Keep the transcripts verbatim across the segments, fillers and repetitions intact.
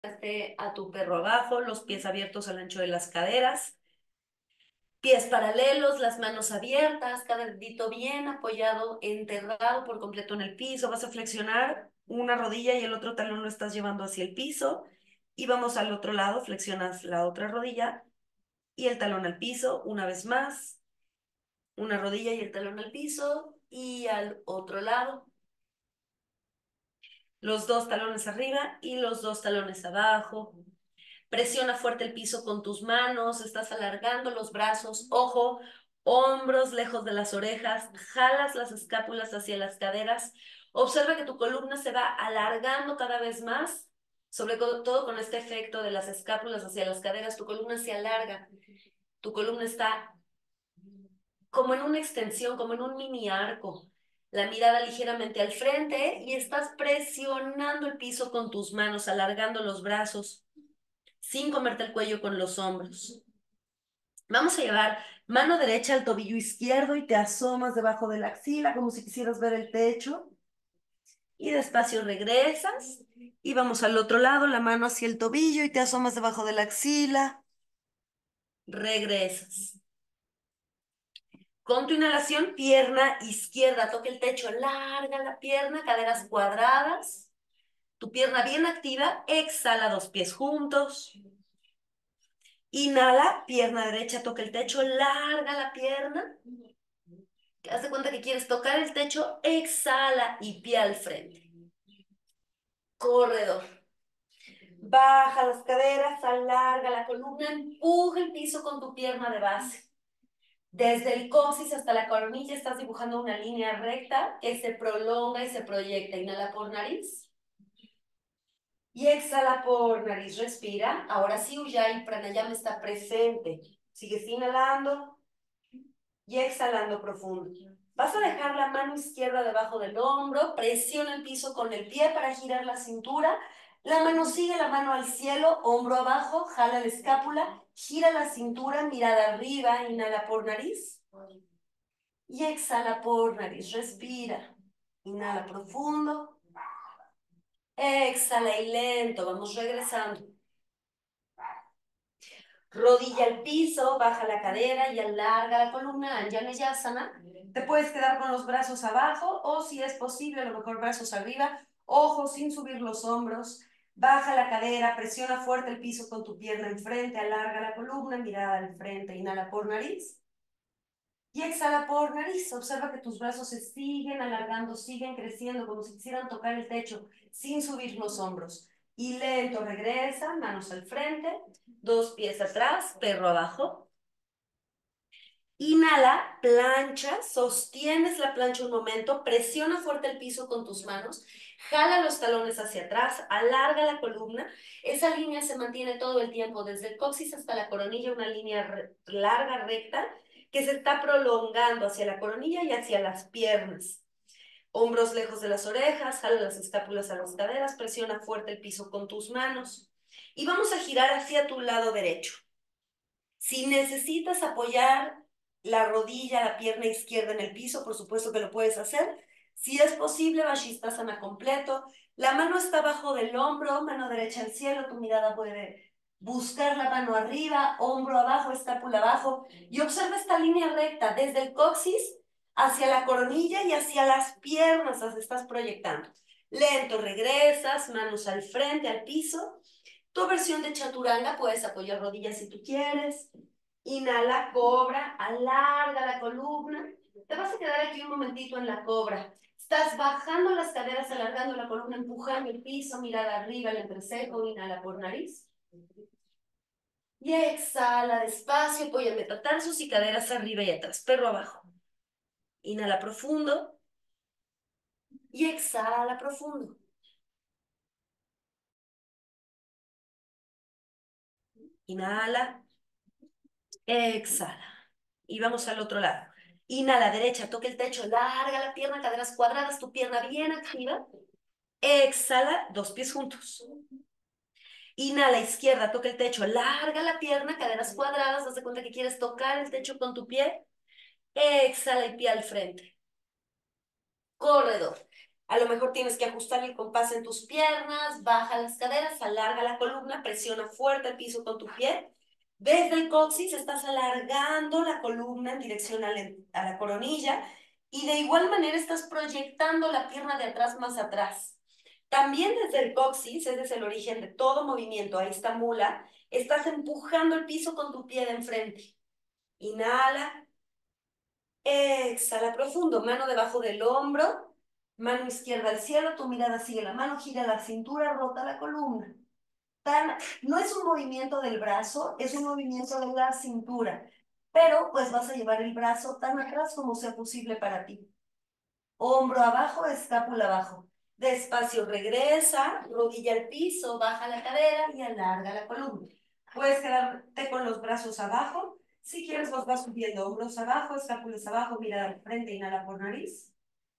Esté a tu perro abajo, los pies abiertos al ancho de las caderas, pies paralelos, las manos abiertas, cada dedito bien apoyado, enterrado por completo en el piso. Vas a flexionar una rodilla y el otro talón lo estás llevando hacia el piso. Y vamos al otro lado, flexionas la otra rodilla y el talón al piso, una vez más, una rodilla y el talón al piso y al otro lado. Los dos talones arriba y los dos talones abajo. Presiona fuerte el piso con tus manos, estás alargando los brazos, ojo, hombros lejos de las orejas, jalas las escápulas hacia las caderas. Observa que tu columna se va alargando cada vez más, sobre todo con este efecto de las escápulas hacia las caderas, tu columna se alarga, tu columna está como en una extensión, como en un mini arco. La mirada ligeramente al frente y estás presionando el piso con tus manos, alargando los brazos sin comerte el cuello con los hombros. Vamos a llevar mano derecha al tobillo izquierdo y te asomas debajo de la axila como si quisieras ver el techo. Y despacio regresas y vamos al otro lado, la mano hacia el tobillo y te asomas debajo de la axila. Regresas. Con tu inhalación, pierna izquierda, toca el techo, larga la pierna, caderas cuadradas. Tu pierna bien activa, exhala dos pies juntos. Inhala, pierna derecha, toca el techo, larga la pierna. Haz de cuenta que quieres tocar el techo, exhala y pie al frente. Corredor. Baja las caderas, alarga la columna, empuja el piso con tu pierna de base. Desde el coxis hasta la coronilla estás dibujando una línea recta que se prolonga y se proyecta. Inhala por nariz. Y exhala por nariz, respira. Ahora sí, Ujjayi Pranayama está presente. Sigues inhalando y exhalando profundo. Vas a dejar la mano izquierda debajo del hombro, presiona el piso con el pie para girar la cintura. La mano sigue, la mano al cielo, hombro abajo, jala la escápula, gira la cintura, mirada arriba, inhala por nariz. Y exhala por nariz, respira. Inhala profundo. Exhala y lento, vamos regresando. Rodilla al piso, baja la cadera y alarga la columna, Anjaneyasana. Te puedes quedar con los brazos abajo o si es posible, a lo mejor brazos arriba. Ojo, sin subir los hombros. Baja la cadera, presiona fuerte el piso con tu pierna enfrente, alarga la columna, mirada al frente, inhala por nariz. Y exhala por nariz. Observa que tus brazos se siguen alargando, siguen creciendo, como si quisieran tocar el techo, sin subir los hombros. Y lento regresa, manos al frente, dos pies atrás, perro abajo. Inhala, plancha, sostienes la plancha un momento, presiona fuerte el piso con tus manos, jala los talones hacia atrás, alarga la columna. Esa línea se mantiene todo el tiempo, desde el coxis hasta la coronilla, una línea re larga, recta, que se está prolongando hacia la coronilla y hacia las piernas. Hombros lejos de las orejas, jala las escápulas a las caderas, presiona fuerte el piso con tus manos. Y vamos a girar hacia tu lado derecho. Si necesitas apoyar la rodilla, la pierna izquierda en el piso, por supuesto que lo puedes hacer. Si es posible, Vashisthasana completo. La mano está abajo del hombro, mano derecha al cielo, tu mirada puede buscar la mano arriba, hombro abajo, escápula abajo. Y observa esta línea recta desde el coxis hacia la coronilla y hacia las piernas, las estás proyectando. Lento, regresas, manos al frente, al piso. Tu versión de chaturanga, puedes apoyar rodillas si tú quieres. Inhala, cobra, alarga la columna. Te vas a quedar aquí un momentito en la cobra. Estás bajando las caderas, alargando la columna, empujando el piso, mirada arriba, el entrecejo, inhala por nariz. Y exhala despacio, apoya metatarsos y caderas arriba y atrás, perro abajo. Inhala profundo y exhala profundo. Inhala, exhala. Y vamos al otro lado. Inhala, derecha, toca el techo, larga la pierna, caderas cuadradas, tu pierna bien activa. Exhala, dos pies juntos. Inhala, izquierda, toca el techo, larga la pierna, caderas cuadradas, haz de cuenta que quieres tocar el techo con tu pie. Exhala y pie al frente. Corredor. A lo mejor tienes que ajustar el compás en tus piernas, baja las caderas, alarga la columna, presiona fuerte el piso con tu pie. Desde el coxis estás alargando la columna en dirección a la, a la coronilla y de igual manera estás proyectando la pierna de atrás más atrás. También desde el coxis, ese es el origen de todo movimiento, ahí está mula, estás empujando el piso con tu pie de enfrente. Inhala, exhala profundo, mano debajo del hombro, mano izquierda al cielo, tu mirada sigue la mano, gira la cintura, rota la columna. Tan, no es un movimiento del brazo, es un movimiento de la cintura, pero pues vas a llevar el brazo tan atrás como sea posible para ti. Hombro abajo, escápula abajo. Despacio regresa, rodilla al piso, baja la cadera y alarga la columna. Puedes quedarte con los brazos abajo. Si quieres, los vas subiendo. Hombros abajo, escápulas abajo, mirada al frente, inhala por nariz.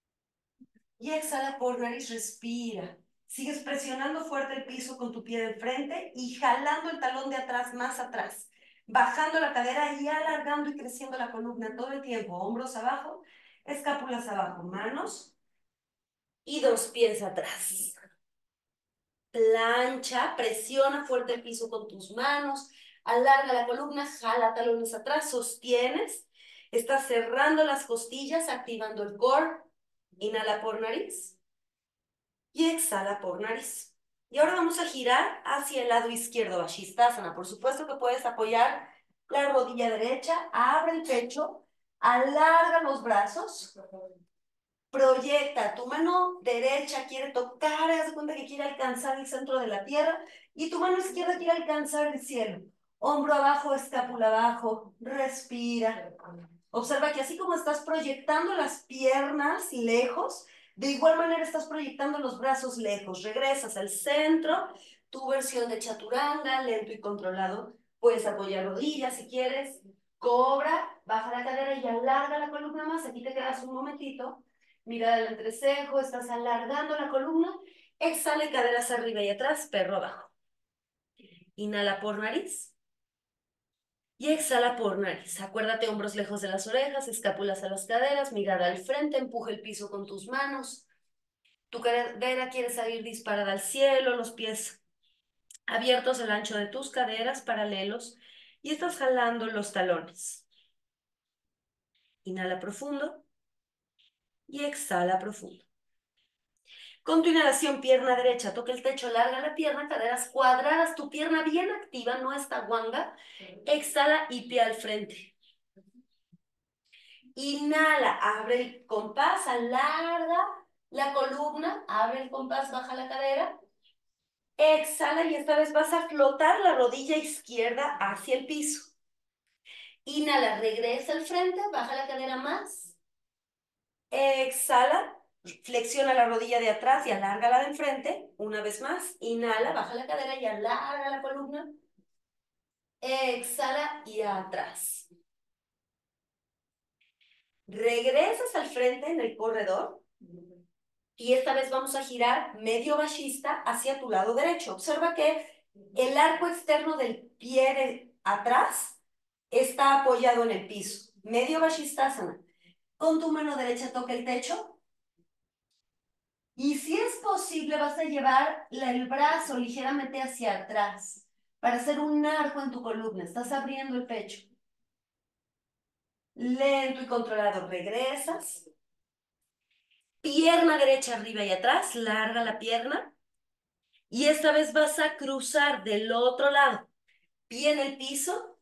Y exhala por nariz, respira. Sigues presionando fuerte el piso con tu pie de frente y jalando el talón de atrás más atrás. Bajando la cadera y alargando y creciendo la columna todo el tiempo. Hombros abajo, escápulas abajo, manos y dos pies atrás. Plancha, presiona fuerte el piso con tus manos, alarga la columna, jala talones atrás, sostienes, estás cerrando las costillas, activando el core, inhala por nariz y exhala por nariz. Y ahora vamos a girar hacia el lado izquierdo, Vashisthasana. Por supuesto que puedes apoyar la rodilla derecha, abre el pecho, alarga los brazos, proyecta, tu mano derecha quiere tocar, haz de cuenta que quiere alcanzar el centro de la tierra y tu mano izquierda quiere alcanzar el cielo. Hombro abajo, escápula abajo, respira. Observa que así como estás proyectando las piernas lejos, de igual manera estás proyectando los brazos lejos. Regresas al centro, tu versión de chaturanga, lento y controlado. Puedes apoyar rodillas si quieres. Cobra, baja la cadera y alarga la columna más. Aquí te quedas un momentito. Mira el entrecejo, estás alargando la columna. Exhala, caderas arriba y atrás, perro abajo. Inhala por nariz. Y exhala por nariz. Acuérdate, hombros lejos de las orejas, escápulas a las caderas, mirada al frente, empuja el piso con tus manos. Tu cadera quiere salir disparada al cielo, los pies abiertos al ancho de tus caderas, paralelos, y estás jalando los talones. Inhala profundo y exhala profundo. Con tu inhalación, pierna derecha, toca el techo, larga la pierna, caderas cuadradas, tu pierna bien activa, no está guanga. Exhala y pie al frente. Inhala, abre el compás, alarga la columna, abre el compás, baja la cadera. Exhala y esta vez vas a flotar la rodilla izquierda hacia el piso. Inhala, regresa al frente, baja la cadera más. Exhala, flexiona la rodilla de atrás y alarga la de enfrente. Una vez más, inhala, baja la cadera y alarga la columna. Exhala y atrás. Regresas al frente en el corredor. Y esta vez vamos a girar medio bajista hacia tu lado derecho. Observa que el arco externo del pie de atrás está apoyado en el piso. Medio bajistasana. Con tu mano derecha toca el techo. Y si es posible, vas a llevar el brazo ligeramente hacia atrás para hacer un arco en tu columna. Estás abriendo el pecho. Lento y controlado. Regresas. Pierna derecha arriba y atrás. Larga la pierna. Y esta vez vas a cruzar del otro lado. Pie en el piso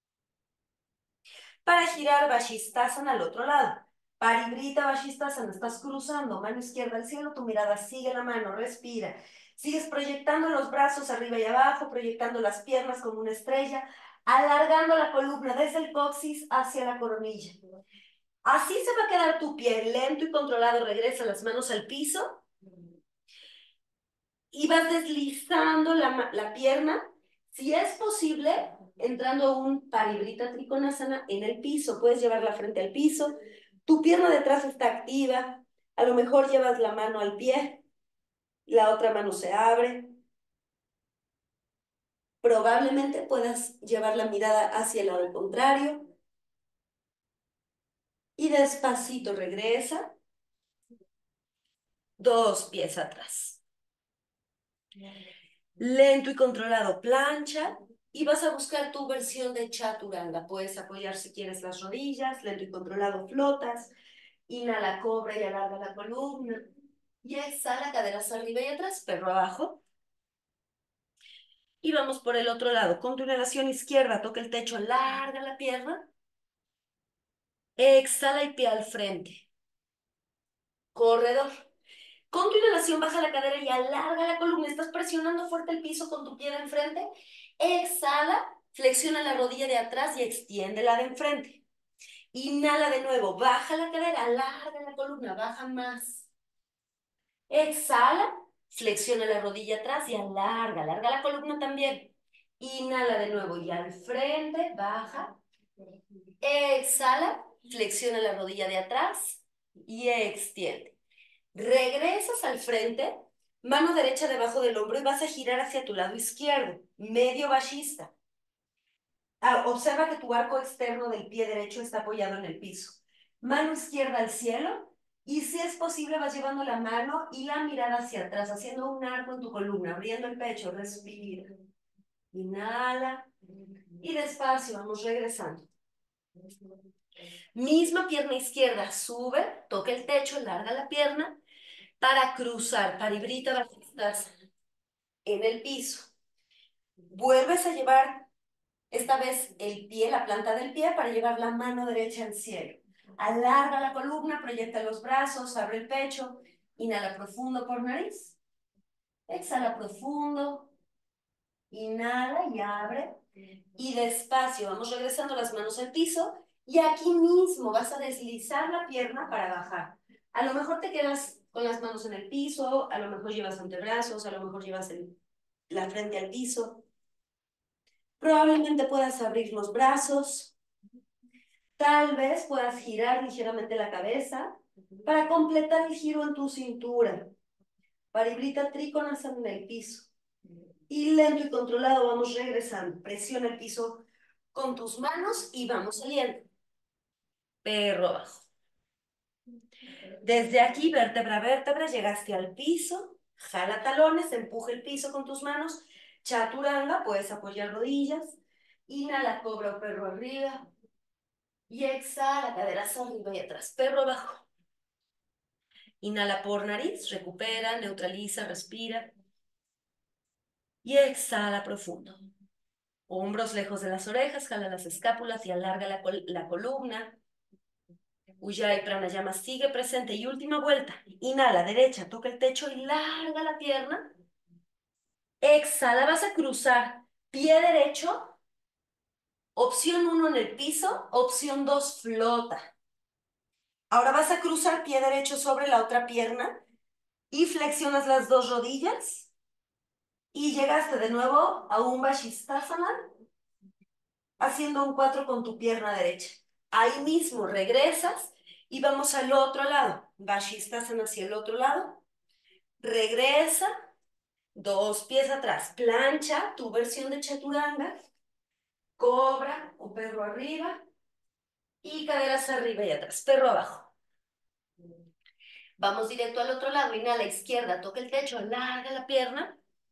para girar Vashisthasana al otro lado. Parivrita Vashisthasana, estás cruzando, mano izquierda al cielo, tu mirada sigue la mano, respira. Sigues proyectando los brazos arriba y abajo, proyectando las piernas como una estrella, alargando la columna desde el coxis hacia la coronilla. Así se va a quedar tu pie, lento y controlado, regresa las manos al piso y vas deslizando la, la pierna, si es posible, entrando un parivrita trikonasana en el piso. Puedes llevar la frente al piso, tu pierna de atrás está activa, a lo mejor llevas la mano al pie, la otra mano se abre. Probablemente puedas llevar la mirada hacia el lado contrario. Y despacito regresa. dos pies atrás. Lento y controlado, plancha. Y vas a buscar tu versión de chaturanga. Puedes apoyar si quieres las rodillas, lento y controlado, flotas. Inhala, cobra y alarga la columna. Y exhala, caderas arriba y atrás, perro abajo. Y vamos por el otro lado. Con tu inhalación izquierda, toca el techo, larga la pierna. Exhala y pie al frente. Corredor. Con tu inhalación baja la cadera y alarga la columna. Estás presionando fuerte el piso con tu pie de enfrente. Exhala, flexiona la rodilla de atrás y extiende la de enfrente. Inhala de nuevo, baja la cadera, alarga la columna, baja más. Exhala, flexiona la rodilla atrás y alarga, alarga la columna también. Inhala de nuevo y al frente, baja. Exhala, flexiona la rodilla de atrás y extiende. Regresas al frente, mano derecha debajo del hombro y vas a girar hacia tu lado izquierdo, medio bajista. Ah, observa que tu arco externo del pie derecho está apoyado en el piso. Mano izquierda al cielo y si es posible vas llevando la mano y la mirada hacia atrás, haciendo un arco en tu columna, abriendo el pecho, respira. Inhala y despacio, vamos regresando. Misma pierna izquierda, sube, toca el techo, larga la pierna para cruzar, paribrita bajistas en el piso. Vuelves a llevar esta vez el pie, la planta del pie, para llevar la mano derecha al cielo. Alarga la columna, proyecta los brazos, abre el pecho, inhala profundo por nariz, exhala profundo, inhala y abre, y despacio, vamos regresando las manos al piso, y aquí mismo vas a deslizar la pierna para bajar. A lo mejor te quedas con las manos en el piso, a lo mejor llevas antebrazos, a lo mejor llevas el, la frente al piso. Probablemente puedas abrir los brazos. Tal vez puedas girar ligeramente la cabeza para completar el giro en tu cintura. Paribrita Trikonasana en el piso. Y lento y controlado vamos regresando. Presiona el piso con tus manos y vamos saliendo. Perro abajo. Desde aquí, vértebra a vértebra, llegaste al piso. Jala talones, empuja el piso con tus manos. Chaturanga, puedes apoyar rodillas. Inhala, cobra o perro arriba. Y exhala, caderas arriba y atrás. Perro abajo. Inhala por nariz, recupera, neutraliza, respira. Y exhala profundo. Hombros lejos de las orejas, jala las escápulas y alarga la, col la columna. Ujjayi Pranayama sigue presente. Y última vuelta. Inhala, derecha, toca el techo y larga la pierna. Exhala, vas a cruzar. Pie derecho. Opción uno en el piso. Opción dos, flota. Ahora vas a cruzar pie derecho sobre la otra pierna y flexionas las dos rodillas. Y llegaste de nuevo a un Vashisthasana, haciendo un cuatro con tu pierna derecha. Ahí mismo regresas y vamos al otro lado. Vashisthasana hacia el otro lado. Regresa, dos pies atrás. Plancha, tu versión de chaturanga. Cobra o perro arriba. Y caderas arriba y atrás. Perro abajo. Vamos directo al otro lado. Inhala, izquierda, toca el techo, alarga la pierna.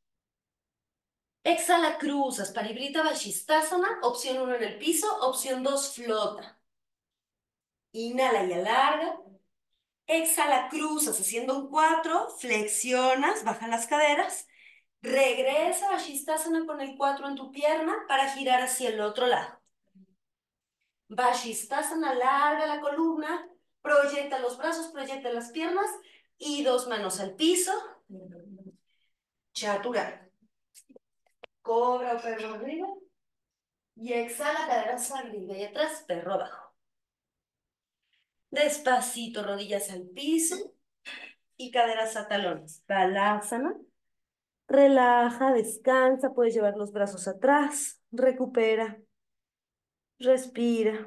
Exhala, cruzas, paribrita Vashisthasana, opción uno en el piso, opción dos, flota. Inhala y alarga. Exhala, cruzas, haciendo un cuatro, flexionas, baja las caderas. Regresa Vashisthasana con el cuatro en tu pierna para girar hacia el otro lado. Vashisthasana, alarga la columna, proyecta los brazos, proyecta las piernas y dos manos al piso. Chaturanga. Cobra o perro arriba. Y exhala, caderas arriba y atrás, perro abajo. Despacito, rodillas al piso y caderas a talones. Balasana. Relaja, descansa, puedes llevar los brazos atrás, recupera, respira.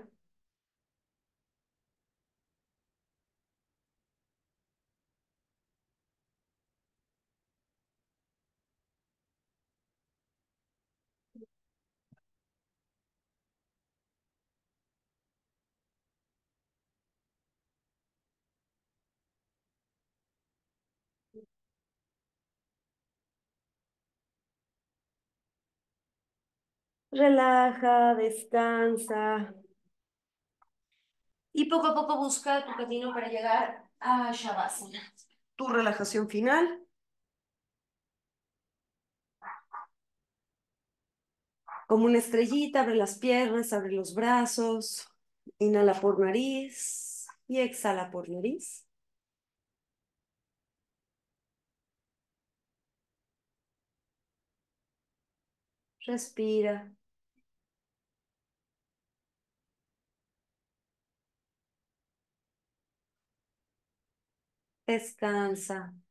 Relaja, descansa y poco a poco busca tu camino para llegar a Shavasana. Tu relajación final. Como una estrellita, abre las piernas, abre los brazos. Inhala por nariz y exhala por nariz. Respira. Descansa.